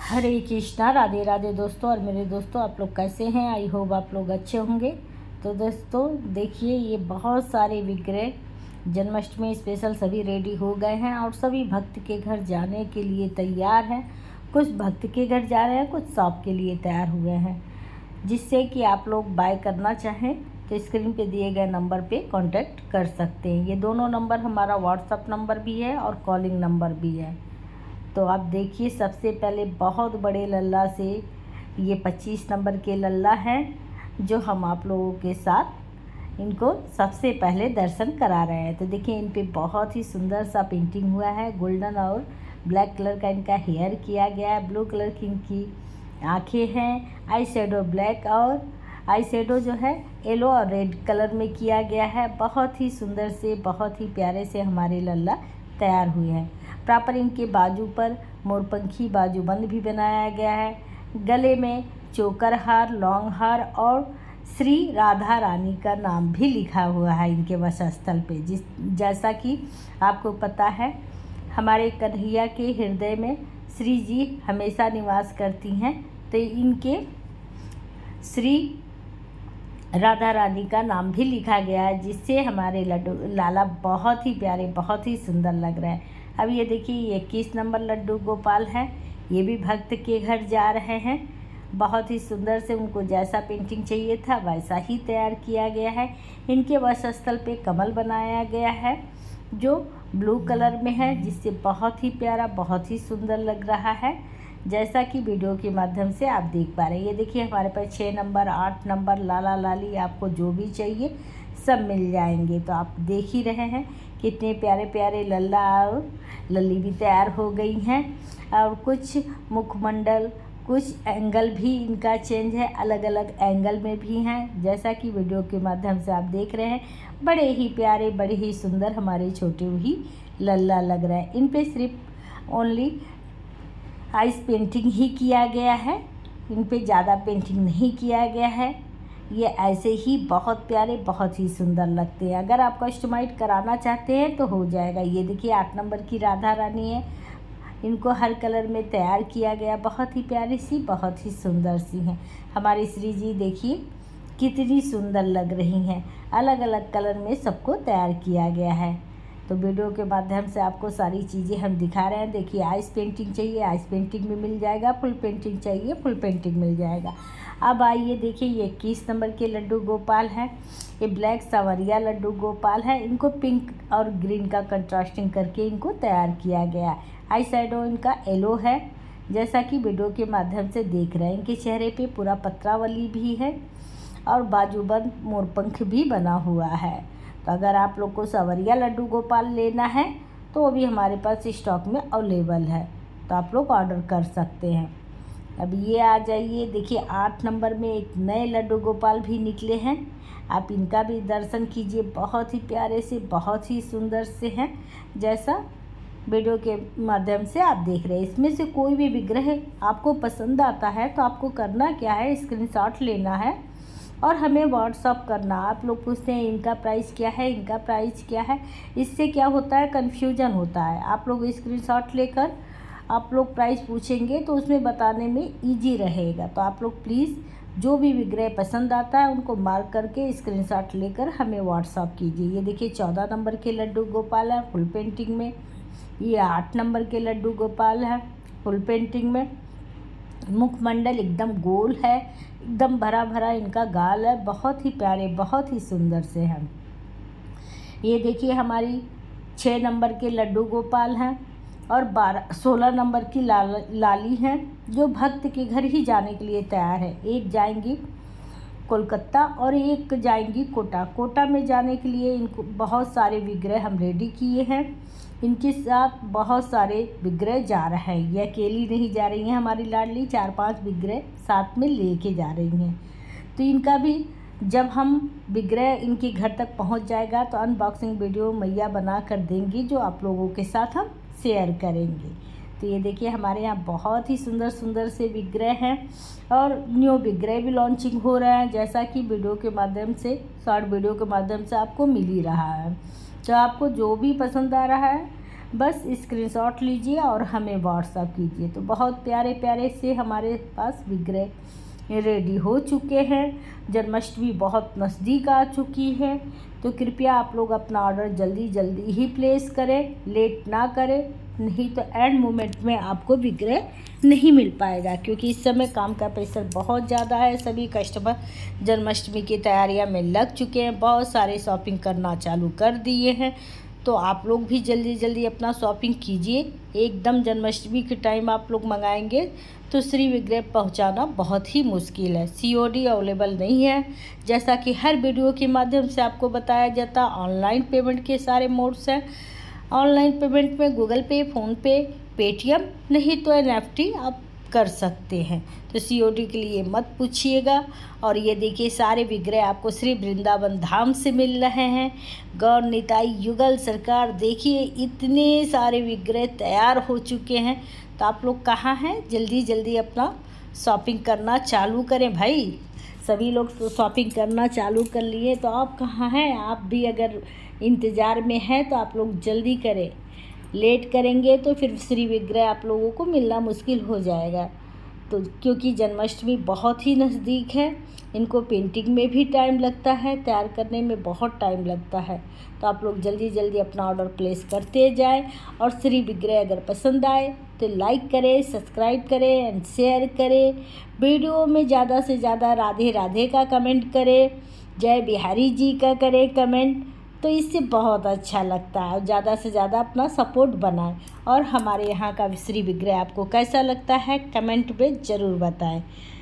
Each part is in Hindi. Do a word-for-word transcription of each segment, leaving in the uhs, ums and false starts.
हरे कृष्णा, राधे राधे दोस्तों। और मेरे दोस्तों, आप लोग कैसे हैं? आई होप आप लोग अच्छे होंगे। तो दोस्तों देखिए, ये बहुत सारे विग्रह जन्माष्टमी स्पेशल सभी रेडी हो गए हैं और सभी भक्त के घर जाने के लिए तैयार हैं। कुछ भक्त के घर जा रहे हैं, कुछ शॉप के लिए तैयार हुए हैं, जिससे कि आप लोग बाय करना चाहें तो स्क्रीन पे दिए गए नंबर पे कांटेक्ट कर सकते हैं। ये दोनों नंबर हमारा व्हाट्सअप नंबर भी है और कॉलिंग नंबर भी है। तो आप देखिए, सबसे पहले बहुत बड़े लल्ला से ये पच्चीस नंबर के लल्ला हैं, जो हम आप लोगों के साथ इनको सबसे पहले दर्शन करा रहे हैं। तो देखिए, इन पे बहुत ही सुंदर सा पेंटिंग हुआ है। गोल्डन और ब्लैक कलर का इनका हेयर किया गया है। ब्लू कलर की इनकी आँखें हैं। आई शेडो ब्लैक और आई शेडो जो है येलो और रेड कलर में किया गया है। बहुत ही सुंदर से, बहुत ही प्यारे से हमारे लल्ला तैयार हुए हैं। प्रॉपर इनके बाजू पर मोरपंखी बाजूबंद भी बनाया गया है। गले में चोकर हार, लॉन्ग हार और श्री राधा रानी का नाम भी लिखा हुआ है इनके वक्षस्थल पे। जिस जैसा कि आपको पता है, हमारे कन्हैया के हृदय में श्री जी हमेशा निवास करती हैं, तो इनके श्री राधा रानी का नाम भी लिखा गया है, जिससे हमारे लड्डू लाला बहुत ही प्यारे, बहुत ही सुंदर लग रहे हैं। अब ये देखिए, ये इक्कीस नंबर लड्डू गोपाल है। ये भी भक्त के घर जा रहे हैं। बहुत ही सुंदर से, उनको जैसा पेंटिंग चाहिए था वैसा ही तैयार किया गया है। इनके वक्षस्थल पे कमल बनाया गया है, जो ब्लू कलर में है, जिससे बहुत ही प्यारा, बहुत ही सुंदर लग रहा है। जैसा कि वीडियो के माध्यम से आप देख पा रहे हैं। ये देखिए, हमारे पास छः नंबर, आठ नंबर, लाला लाली, आपको जो भी चाहिए सब मिल जाएंगे। तो आप देख ही रहे हैं कितने प्यारे प्यारे लल्ला और लल्ली भी तैयार हो गई हैं। और कुछ मुखमंडल, कुछ एंगल भी इनका चेंज है, अलग अलग एंगल में भी हैं। जैसा कि वीडियो के माध्यम से आप देख रहे हैं, बड़े ही प्यारे, बड़े ही सुंदर हमारे छोटे ही लल्ला लग रहे हैं। इन पे सिर्फ ओनली आइस पेंटिंग ही किया गया है। इन पे ज़्यादा पेंटिंग नहीं किया गया है। ये ऐसे ही बहुत प्यारे, बहुत ही सुंदर लगते हैं। अगर आप कस्टमाइज कराना चाहते हैं तो हो जाएगा। ये देखिए, आठ नंबर की राधा रानी है। इनको हर कलर में तैयार किया गया। बहुत ही प्यारी सी, बहुत ही सुंदर सी हैं। हमारी श्री जी देखिए कितनी सुंदर लग रही हैं। अलग अलग कलर में सबको तैयार किया गया है। तो वीडियो के माध्यम से आपको सारी चीज़ें हम दिखा रहे हैं। देखिए, आइस पेंटिंग चाहिए, आइस पेंटिंग में मिल जाएगा। फुल पेंटिंग चाहिए, फुल पेंटिंग मिल जाएगा। अब आइए देखिए, ये इक्कीस नंबर के लड्डू गोपाल हैं। ये ब्लैक सांवरिया लड्डू गोपाल है। इनको पिंक और ग्रीन का कंट्रास्टिंग करके इनको तैयार किया गया है। आई शेडो इनका येलो है, जैसा कि वीडियो के माध्यम से देख रहे हैं। इनके चेहरे पे पूरा पत्रावली भी है और बाजूबंद मोरपंख भी बना हुआ है। तो अगर आप लोग को सांवरिया लड्डू गोपाल लेना है तो वो भी हमारे पास स्टॉक में अवेलेबल है, तो आप लोग ऑर्डर कर सकते हैं। अब ये आ जाइए, देखिए आठ नंबर में एक नए लड्डू गोपाल भी निकले हैं। आप इनका भी दर्शन कीजिए। बहुत ही प्यारे से, बहुत ही सुंदर से हैं, जैसा वीडियो के माध्यम से आप देख रहे हैं। इसमें से कोई भी विग्रह आपको पसंद आता है तो आपको करना क्या है, स्क्रीनशॉट लेना है और हमें व्हाट्सअप करना। आप लोग पूछते हैं इनका प्राइस क्या है, इनका प्राइस क्या है। इससे क्या होता है, कन्फ्यूजन होता है। आप लोग स्क्रीनशॉट लेकर आप लोग प्राइस पूछेंगे तो उसमें बताने में इजी रहेगा। तो आप लोग प्लीज़ जो भी विग्रह पसंद आता है उनको मार्क करके स्क्रीनशॉट लेकर हमें व्हाट्सअप कीजिए। ये देखिए, चौदह नंबर के लड्डू गोपाल है फुल पेंटिंग में। ये आठ नंबर के लड्डू गोपाल है फुल पेंटिंग में। मुखमंडल एकदम गोल है, एकदम भरा भरा इनका गाल है। बहुत ही प्यारे, बहुत ही सुंदर से हैं। ये देखिए, हमारी छः नंबर के लड्डू गोपाल हैं और बारह सोलह नंबर की लाल लाली हैं, जो भक्त के घर ही जाने के लिए तैयार है। एक जाएंगी कोलकाता और एक जाएंगी कोटा। कोटा में जाने के लिए इनको बहुत सारे विग्रह हम रेडी किए हैं। इनके साथ बहुत सारे विग्रह जा रहे हैं। ये अकेली नहीं जा रही हैं हमारी लाडली, चार पांच विग्रह साथ में लेके जा रही हैं। तो इनका भी जब हम विग्रह इनके घर तक पहुंच जाएगा तो अनबॉक्सिंग वीडियो मैया बना कर देंगी, जो आप लोगों के साथ हम शेयर करेंगे। तो ये देखिए, हमारे यहाँ बहुत ही सुंदर सुंदर से विग्रह हैं और न्यू विग्रह भी लॉन्चिंग हो रहा है, जैसा कि वीडियो के माध्यम से, शॉर्ट वीडियो के माध्यम से आपको मिल ही रहा है। तो आपको जो भी पसंद आ रहा है बस स्क्रीनशॉट लीजिए और हमें व्हाट्सअप कीजिए। तो बहुत प्यारे प्यारे से हमारे पास विग्रह रेडी हो चुके हैं। जन्माष्टमी बहुत नज़दीक आ चुकी है, तो कृपया आप लोग अपना ऑर्डर जल्दी जल्दी ही प्लेस करें, लेट ना करें, नहीं तो एंड मोमेंट में आपको विग्रह नहीं मिल पाएगा, क्योंकि इस समय काम का प्रेशर बहुत ज़्यादा है। सभी कस्टमर जन्माष्टमी की तैयारियां में लग चुके हैं, बहुत सारे शॉपिंग करना चालू कर दिए हैं। तो आप लोग भी जल्दी जल्दी अपना शॉपिंग कीजिए। एकदम जन्माष्टमी के टाइम आप लोग मंगाएंगे तो श्री विग्रह पहुंचाना बहुत ही मुश्किल है। सीओडी अवेलेबल नहीं है। जैसा कि हर वीडियो के माध्यम से आपको बताया जाता, ऑनलाइन पेमेंट के सारे मोड्स हैं। ऑनलाइन पेमेंट में गूगल पे, फ़ोनपे, पेटीएम, नहीं तो एनएफटी आप कर सकते हैं। तो सीओडी के लिए मत पूछिएगा। और ये देखिए सारे विग्रह आपको श्री वृंदावन धाम से मिल रहे हैं। गौर निताई युगल सरकार, देखिए इतने सारे विग्रह तैयार हो चुके हैं। तो आप लोग कहाँ हैं? जल्दी जल्दी अपना शॉपिंग करना चालू करें भाई। सभी लोग तो शॉपिंग करना चालू कर लिए, तो आप कहाँ हैं? आप भी अगर इंतज़ार में हैं तो आप लोग जल्दी करें। लेट करेंगे तो फिर श्री विग्रह आप लोगों को मिलना मुश्किल हो जाएगा। तो क्योंकि जन्माष्टमी बहुत ही नज़दीक है, इनको पेंटिंग में भी टाइम लगता है, तैयार करने में बहुत टाइम लगता है। तो आप लोग जल्दी जल्दी अपना ऑर्डर प्लेस करते जाएं। और श्री विग्रह अगर पसंद आए तो लाइक करें, सब्सक्राइब करें एंड शेयर करें। वीडियो में ज़्यादा से ज़्यादा राधे राधे का कमेंट करें, जय बिहारी जी का करें कमेंट, तो इससे बहुत अच्छा लगता है। और ज़्यादा से ज़्यादा अपना सपोर्ट बनाएं। और हमारे यहाँ का श्री विग्रह आपको कैसा लगता है कमेंट में ज़रूर बताएं।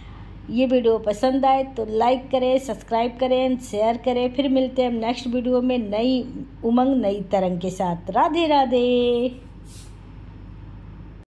ये वीडियो पसंद आए तो लाइक करें, सब्सक्राइब करें, शेयर करें। फिर मिलते हैं नेक्स्ट वीडियो में नई उमंग, नई तरंग के साथ। राधे राधे।